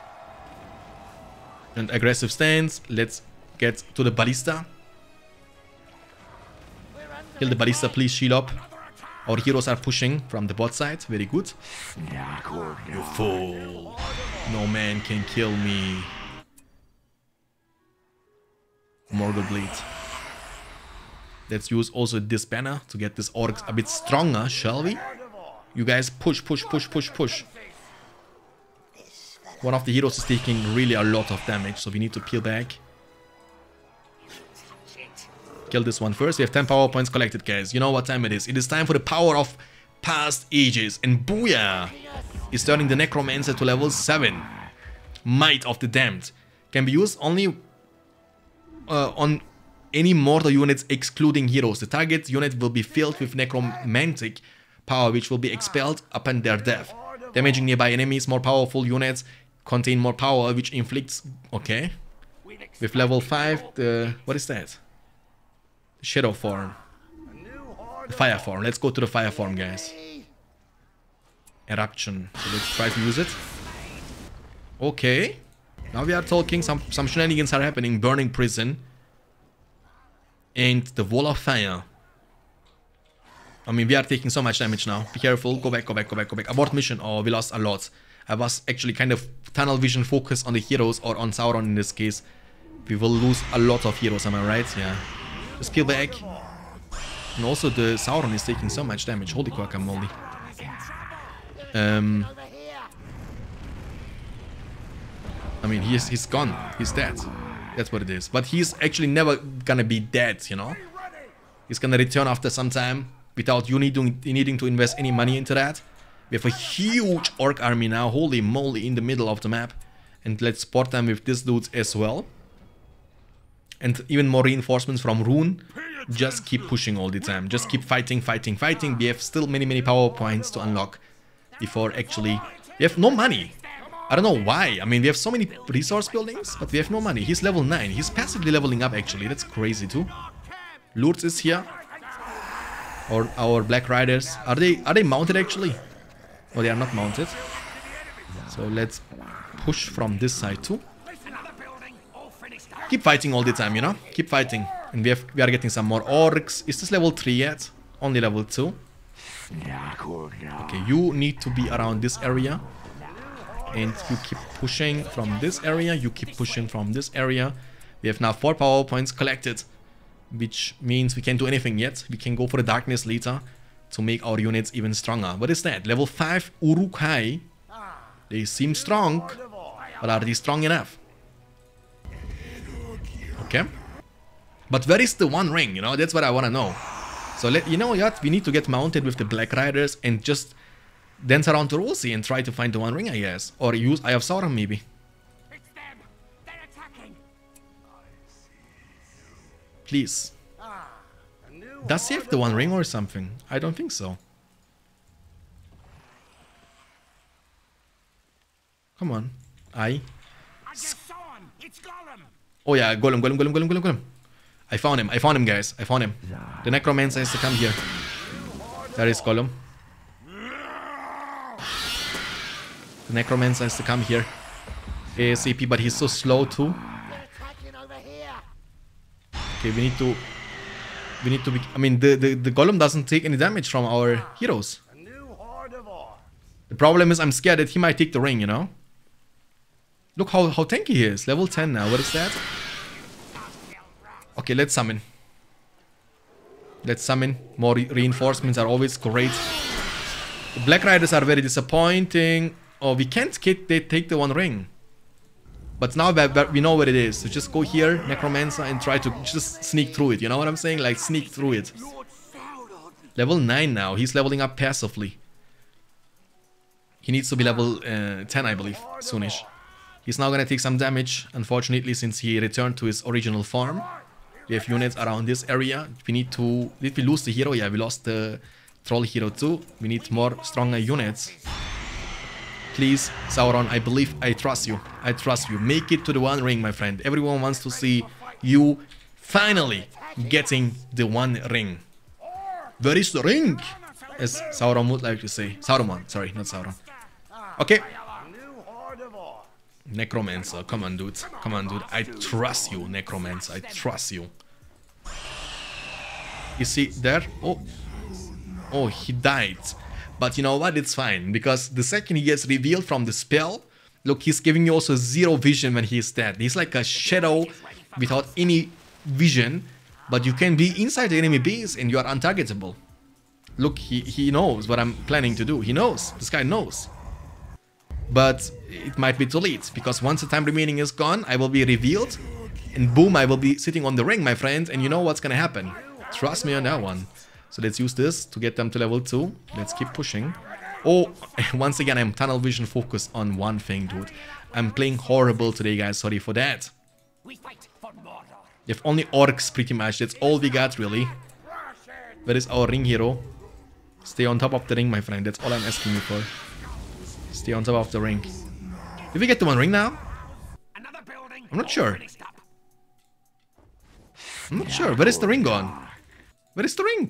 And aggressive stance. Let's get to the Ballista. Kill the Ballista, please, Shelob. Our heroes are pushing from the bot side. Very good. You fool. No man can kill me. Morgul Blade. Let's use also this banner to get this orc a bit stronger, shall we? You guys push, push, push, push, push. One of the heroes is taking really a lot of damage, so we need to peel back. Kill this one first. We have ten power points collected, guys. You know what time it is. It is time for the power of past ages. And booyah! Is turning the Necromancer to level seven. Might of the Damned. Can be used only uh, on any mortal units excluding heroes. The target unit will be filled with necromantic power, which will be expelled upon their death. Damaging nearby enemies. More powerful units contain more power, which inflicts... Okay. With level five, the... What is that? The Shadow form. The Fire form. Let's go to the Fire form, guys. Eruption. So let's try to use it. Okay. Now we are talking. Some, some shenanigans are happening. Burning Prison. And the Wall of Fire. I mean, we are taking so much damage now. Be careful. Go back, go back, go back, go back. Abort mission. Oh, we lost a lot. I was actually kind of tunnel vision focused on the heroes, or on Sauron in this case. We will lose a lot of heroes, am I right? Yeah. Just peel back. And also the Sauron is taking so much damage. Holy guacamole. Um, I mean, he's, he's gone. He's dead. That's what it is. But he's actually never gonna be dead, you know? He's gonna return after some time without you needing, needing to invest any money into that. We have a huge orc army now. Holy moly, in the middle of the map. And let's support them with this dude as well. And even more reinforcements from Rune. Just keep pushing all the time. Just keep fighting, fighting, fighting. We have still many, many power points to unlock before actually... We have no money. I don't know why. I mean, we have so many resource buildings, but we have no money. He's level nine. He's passively leveling up, actually. That's crazy, too. Lourdes is here. Or our Black Riders. Are they, are they mounted, actually? Oh, they are not mounted. So let's push from this side, too. Keep fighting all the time, you know? Keep fighting. And we have we are getting some more orcs. Is this level three yet? Only level two. Okay, you need to be around this area. And you keep pushing from this area. You keep pushing from this area. We have now four power points collected. Which means we can't do anything yet. We can go for the darkness later to make our units even stronger. What is that? Level five Uruk-hai. They seem strong. But are they strong enough? Okay. But where is the One Ring? You know, that's what I want to know. So, let you know what? We need to get mounted with the Black Riders and just dance around to Rosie and try to find the One Ring, I guess. Or use Eye of Sauron, maybe. It's them. They're attacking. Please. Does he have the One Ring or something? I don't think so. Come on. I. I just saw him. It's Gollum. Oh yeah, Gollum, Gollum, Gollum, Gollum, Gollum, Gollum. I found him. I found him, guys. I found him. The Necromancer has to come here. There is Gollum. The Necromancer has to come here. ASAP, but he's so slow too. Okay, we need to... We need to be... I mean, the, the, the Gollum doesn't take any damage from our heroes. The problem is I'm scared that he might take the ring, you know? Look how, how tanky he is. Level ten now. What is that? Okay, let's summon. Let's summon. More re reinforcements are always great. The Black Riders are very disappointing. Oh, we can't get they take the One Ring. But now that we know where it is. So just go here, Necromancer, and try to just sneak through it. You know what I'm saying? Like, sneak through it. Level nine now. He's leveling up passively. He needs to be level uh, ten, I believe, soonish. He's now gonna take some damage, unfortunately, since he returned to his original form. We have units around this area. We need to... Did we lose the hero? Yeah, we lost the troll hero too. We need more stronger units. Please, Sauron, I believe, I trust you. I trust you. Make it to the One Ring, my friend. Everyone wants to see you finally getting the One Ring. Where is the ring? As Sauron would like to say. Saruman, sorry, not Sauron. Okay. Necromancer, come on, dude. Come on, dude. I trust you, Necromancer. I trust you. You see there? Oh. Oh, he died. But you know what? It's fine. Because the second he gets revealed from the spell, look, he's giving you also zero vision when he's dead. He's like a shadow without any vision. But you can be inside the enemy base and you are untargetable. Look, he, he knows what I'm planning to do. He knows. This guy knows. But it might be too late, because once the time remaining is gone, I will be revealed. And boom, I will be sitting on the ring, my friend. And you know what's gonna happen. Trust me on that one. So let's use this to get them to level two. Let's keep pushing. Oh, once again, I'm tunnel vision focused on one thing, dude. I'm playing horrible today, guys. Sorry for that. We fight for Mordor. You have only orcs, pretty much. That's all we got, really. Where is our ring hero? Stay on top of the ring, my friend. That's all I'm asking you for. Stay on top of the ring. Did we get the one ring now? Another building. I'm not sure. Finished up. I'm not sure. Where is the ring gone? Where is the ring?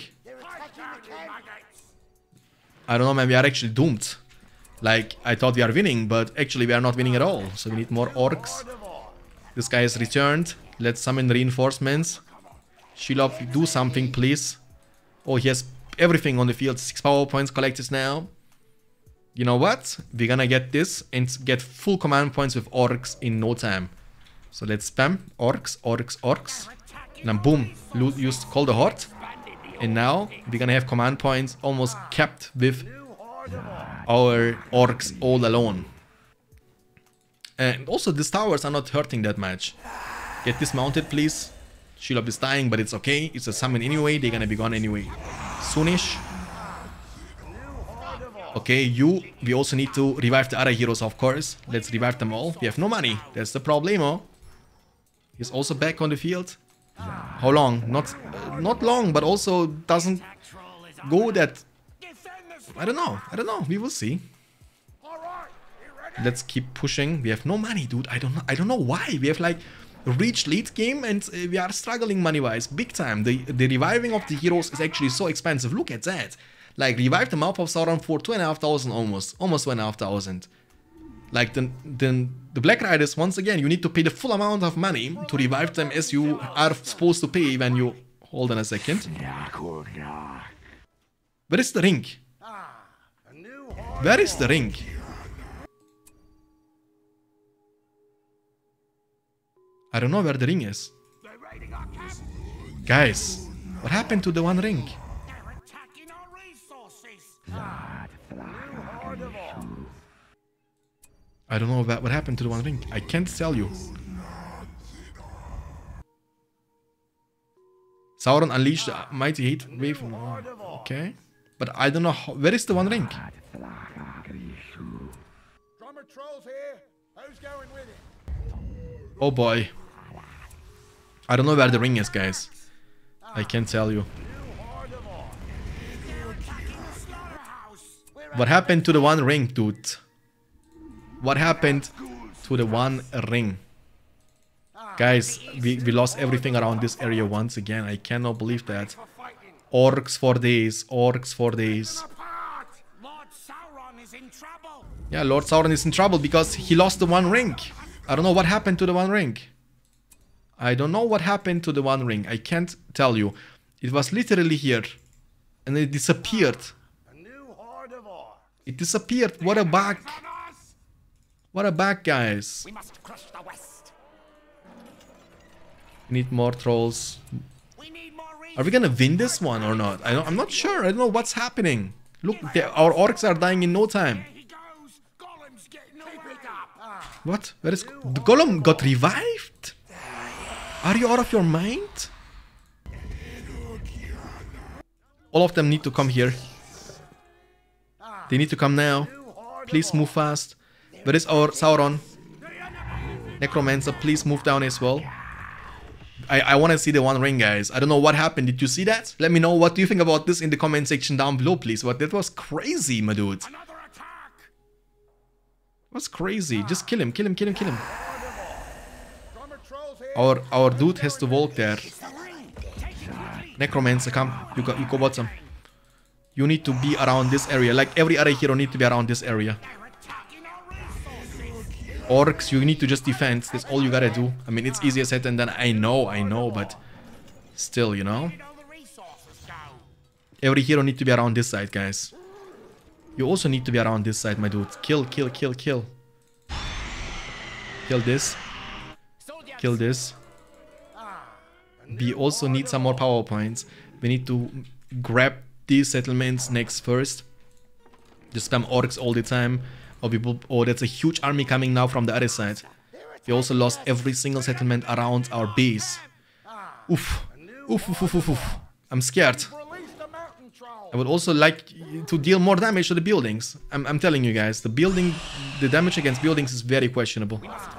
I don't know, man. We are actually doomed. Like, I thought we are winning, but actually we are not winning at all. So we need more orcs. This guy has returned. Let's summon reinforcements. Shelob, do something, please. Oh, he has everything on the field. Six power points collected now. You know what? We're gonna get this and get full command points with orcs in no time. So let's spam orcs, orcs, orcs. And then boom, use Call the Horde. And now we're gonna have command points almost capped with our orcs all alone. And also these towers are not hurting that much. Get dismounted, please. Shelob is dying, but it's okay. It's a summon anyway. They're gonna be gone anyway. Soonish. Okay, you. We also need to revive the other heroes, of course. Let's revive them all. We have no money. That's the problemo. He's also back on the field. How long? Not, uh, not long, but also doesn't go that. I don't know. I don't know. We will see. Let's keep pushing. We have no money, dude. I don't know. I don't know why. We have like reached late game and uh, we are struggling money-wise, big time. The the reviving of the heroes is actually so expensive. Look at that. Like, revive the Mouth of Sauron for two and a half thousand almost. Almost two and a half thousand. Like, the, the, the Black Riders, once again, you need to pay the full amount of money to revive them as you are supposed to pay when you... Hold on a second. Where is the ring? Where is the ring? I don't know where the ring is. Guys, what happened to the one ring? I don't know what, what happened to the one ring. I can't tell you. Sauron unleashed the mighty heat wave. Okay. But I don't know how, where is the one ring? Oh boy. I don't know where the ring is, guys. I can't tell you. What happened to the one ring, dude? What happened to the one ring? Guys, we, we lost everything around this area once again. I cannot believe that. Orcs for days. Orcs for days. Yeah, Lord Sauron is in trouble because he lost the one ring. I don't know what happened to the one ring. I don't know what happened to the one ring. I can't tell you. It was literally here. And it disappeared. It disappeared. What a bug. What a bug, guys. We must crush the West. We need more trolls. Are we gonna win this one or not? I don't, I'm not sure. I don't know what's happening. Look, our orcs are dying in no time. What? Where is... The Golem got revived? Are you out of your mind? All of them need to come here. They need to come now. Please move fast. Where is our Sauron? Necromancer, please move down as well. I, I want to see the one ring, guys. I don't know what happened. Did you see that? Let me know what do you think about this in the comment section down below, please. But that was crazy, my dude. That's crazy. Just kill him, kill him, kill him, kill him. Our our dude has to walk there. Necromancer, come. You go, you go bottom. You need to be around this area. Like every other hero need to be around this area. Orcs, you need to just defend. That's all you gotta do. I mean, it's easier said than done. I know, I know, but still, you know. Every hero need to be around this side, guys. You also need to be around this side, my dude. Kill, kill, kill, kill. Kill this. Kill this. we also need some more power points. We need to grab these settlements next first. Just spam orcs all the time. Or people, oh, that's a huge army coming now from the other side. We also lost every single settlement around our base. Oof. Oof, oof, oof, oof, oof. I'm scared. I would also like to deal more damage to the buildings. I'm, I'm telling you guys, the building, the damage against buildings is very questionable.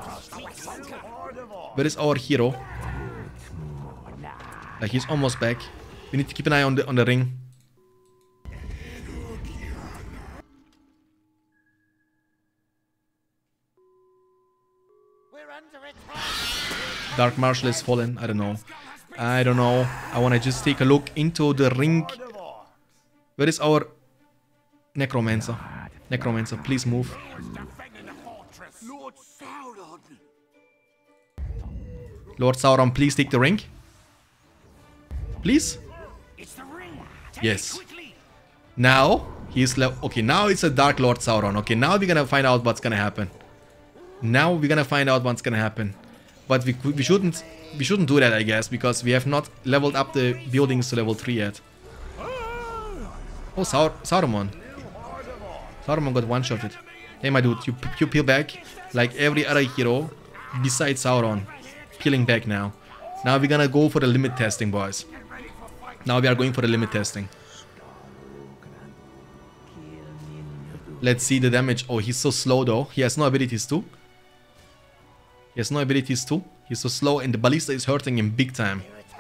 Where is our hero? Like, he's almost back. We need to keep an eye on the on the ring. Dark Marshal is fallen. I don't know. I don't know. I want to just take a look into the ring. Where is our Necromancer? Necromancer, please move. Lord Sauron, please take the ring. Please? Yes. Now, he's left. Okay, now it's a Dark Lord Sauron. Okay, now we're gonna find out what's gonna happen. Now we're gonna find out what's gonna happen. But we, we shouldn't we shouldn't do that, I guess, because we have not leveled up the buildings to level three yet. Oh, Saur Saruman. Saruman got one-shotted. Hey, my dude, you, you peel back like every other hero besides Sauron. Peeling back now. Now we're gonna go for the limit testing, boys. Now we are going for the limit testing. Let's see the damage. Oh, he's so slow though. He has no abilities too. He has no abilities too. He's so slow and the ballista is hurting him big time.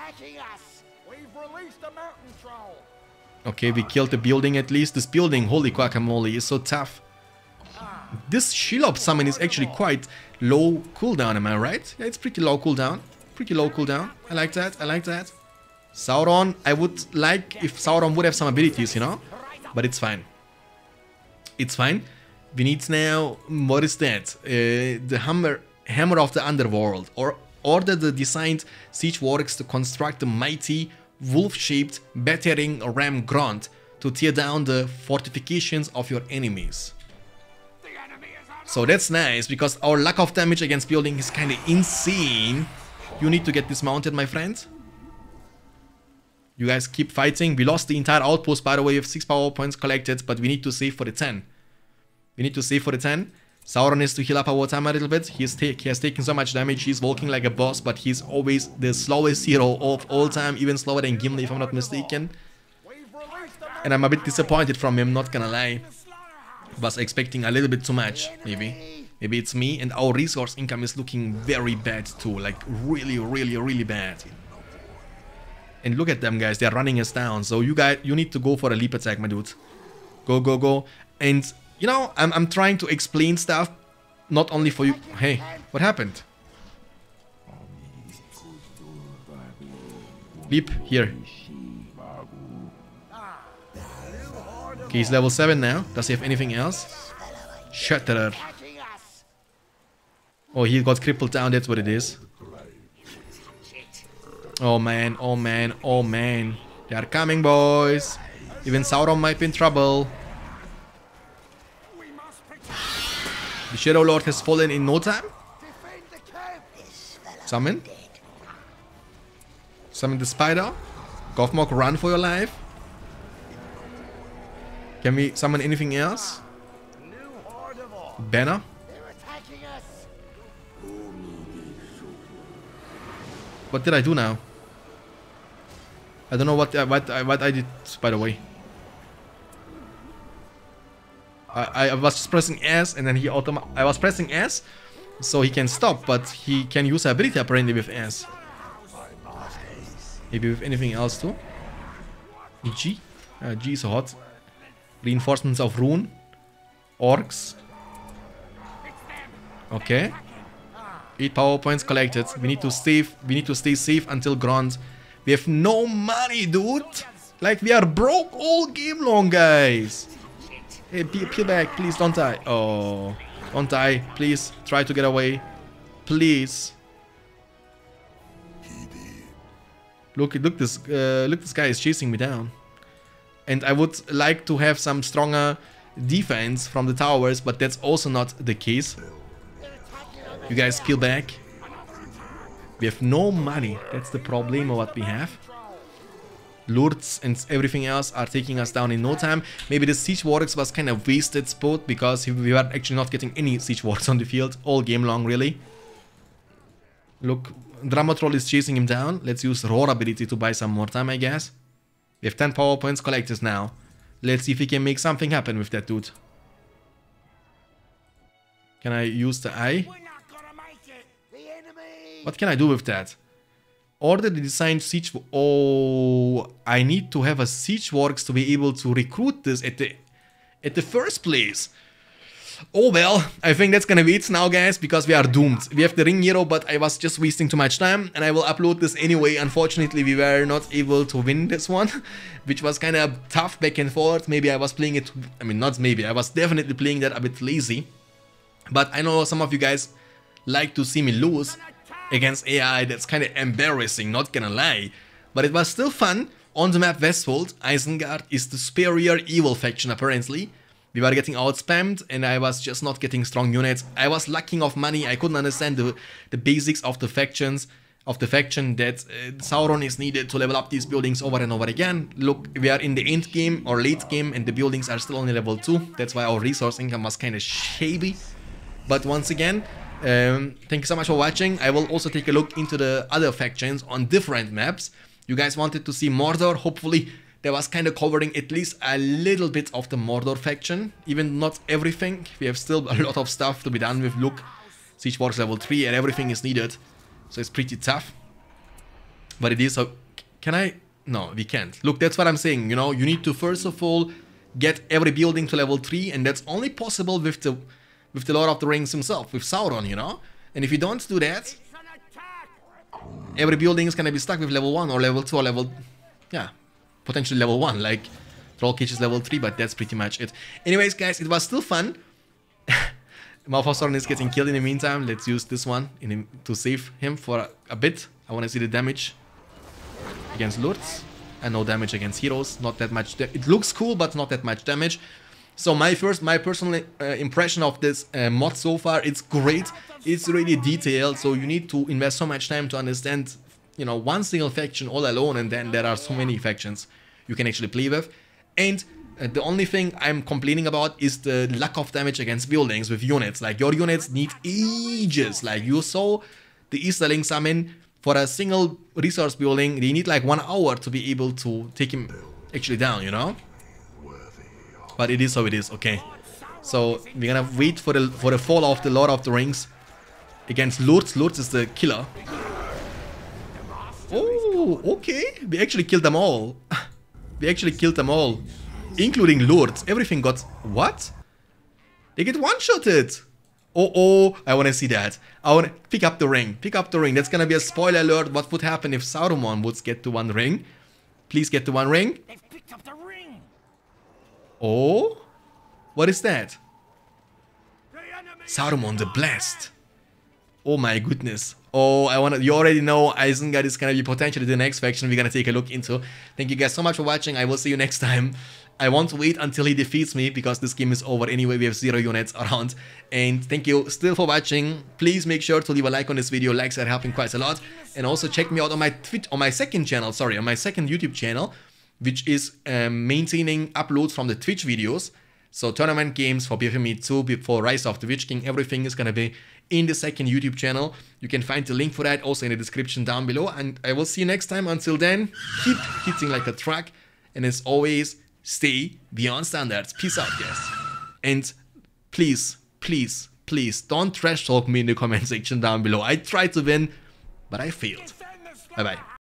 Okay, we killed the building at least. This building, holy guacamole, is so tough. This Shelob summon is actually quite low cooldown, am I right? Yeah, it's pretty low cooldown. Pretty low cooldown. I like that, I like that. Sauron, I would like if Sauron would have some abilities, you know? But it's fine. It's fine. We need now, what is that? Uh, the hammer, hammer of the underworld. Or order the designed siege warriors to construct a mighty wolf-shaped battering ram grunt to tear down the fortifications of your enemies. So that's nice, because our lack of damage against building is kind of insane. You need to get dismounted, my friend. You guys keep fighting. We lost the entire outpost, by the way, with six power points collected, but we need to save for the ten. We need to save for the ten. Sauron needs to heal up our time a little bit. He has, he has taken so much damage. He's walking like a boss, but he's always the slowest hero of all time, even slower than Gimli, if I'm not mistaken. And I'm a bit disappointed from him, not gonna lie. Was expecting a little bit too much, maybe. Maybe it's me, and our resource income is looking very bad too, like really, really, really bad. And look at them, guys, they're running us down. So you guys, you need to go for a leap attack, my dude. Go, go, go. And, you know, I'm, I'm trying to explain stuff, not only for you. Hey, what happened? Leap, here. Okay, he's level seven now. Does he have anything else? Shatterer. Oh, he got crippled down, that's what it is. Oh man, oh man, oh man. They are coming, boys. Even Sauron might be in trouble. The Shadow Lord has fallen in no time. Summon. Summon the spider. Gothmog, run for your life. Can we summon anything else? Banner. What did I do now? I don't know what I, what I, what I did, by the way. I, I was just pressing S and then he automatically... I was pressing S so he can stop, but he can use ability apparently with S. Maybe with anything else too. G. Uh, G is hot. Reinforcements of Rune. Orcs. Okay. Eight power points collected. We need to save. We need to stay safe until Grond. We have no money, dude. Like, we are broke all game long, guys. Hey, peel, peel back, please. Don't die. Oh, don't die, please. Try to get away, please. Look, look. This, uh, look. This guy is chasing me down. And I would like to have some stronger defense from the towers, but that's also not the case. You guys peel back. We have no money. That's the problem of what we have. Lourdes and everything else are taking us down in no time. Maybe the Siege Warriors was kind of wasted spot because we were actually not getting any Siege Warriors on the field all game long, really. Look, Dramatroll is chasing him down. Let's use Roar ability to buy some more time, I guess. We have ten power points collected now. Let's see if we can make something happen with that dude. Can I use the eye? What can I do with that? Order the designed siege. Oh, I need to have a siege works to be able to recruit this at the at the first place. Oh well, I think that's gonna be it now, guys, because we are doomed. We have the ring hero, but I was just wasting too much time, and I will upload this anyway. Unfortunately, we were not able to win this one, which was kind of tough back and forth. Maybe I was playing it. I mean, not maybe. I was definitely playing that a bit lazy. But I know some of you guys like to see me lose against A I. That's kind of embarrassing, not gonna lie. But it was still fun. On the map Westfold, Isengard is the superior evil faction apparently. We were getting outspammed and I was just not getting strong units. I was lacking of money. I couldn't understand the, the basics of the factions, of the faction that uh, Sauron is needed to level up these buildings over and over again. Look, we are in the end game or late game and the buildings are still only level two. That's why our resource income was kind of shabby. But once again, Um, thank you so much for watching. I will also take a look into the other factions on different maps. You guys wanted to see Mordor. Hopefully that was kind of covering at least a little bit of the Mordor faction. Even not everything. We have still a lot of stuff to be done with. Look, Siege Works level three and everything is needed. So it's pretty tough. But it is so... Can I... No, we can't. Look, that's what I'm saying. You know, you need to first of all get every building to level three. And that's only possible with the... with the Lord of the Rings himself, with Sauron, you know? And if you don't do that, every building is gonna be stuck with level one or level two or level... Yeah, potentially level one, like Troll Cage is level three, but that's pretty much it. Anyways, guys, it was still fun. Malphite Sauron is getting killed in the meantime. Let's use this one in him to save him for a, a bit. I wanna see the damage against Lourdes. And no damage against heroes, not that much... It looks cool, but not that much damage. So my first, my personal uh, impression of this uh, mod so far, it's great. It's really detailed, so you need to invest so much time to understand, you know, one single faction all alone, and then there are so many factions you can actually play with. And uh, the only thing I'm complaining about is the lack of damage against buildings with units. Like, your units need ages. Like, you saw the Easterling summon for a single resource building. They need like one hour to be able to take him actually down, you know? But it is how it is, okay. So we're gonna wait for the for the fall of the Lord of the Rings against Lourdes. Lourdes is the killer. Oh, okay. We actually killed them all. We actually killed them all, including Lourdes. Everything got what? They get one-shotted. Oh, oh, I wanna see that. I wanna pick up the ring. Pick up the ring. That's gonna be a spoiler alert. What would happen if Saruman would get to one ring? Please get to one ring. They've picked up the ring. Oh? What is that? Saruman the Blessed. Oh my goodness. Oh, I wanna, you already know Isengard is gonna be potentially the next faction we're gonna take a look into. Thank you guys so much for watching. I will see you next time. I want to wait until he defeats me because this game is over anyway. We have zero units around. And thank you still for watching. Please make sure to leave a like on this video. Likes are helping quite a lot. And also check me out on my Twitch, on my second channel, sorry, on my second YouTube channel, which is um, maintaining uploads from the Twitch videos. So tournament games for B F M E two, for Rise of the Witch King, everything is gonna be in the second YouTube channel. You can find the link for that also in the description down below. And I will see you next time. Until then, keep hitting like a truck. And as always, stay beyond standards. Peace out, guys. And please, please, please don't trash talk me in the comment section down below. I tried to win, but I failed. Bye-bye.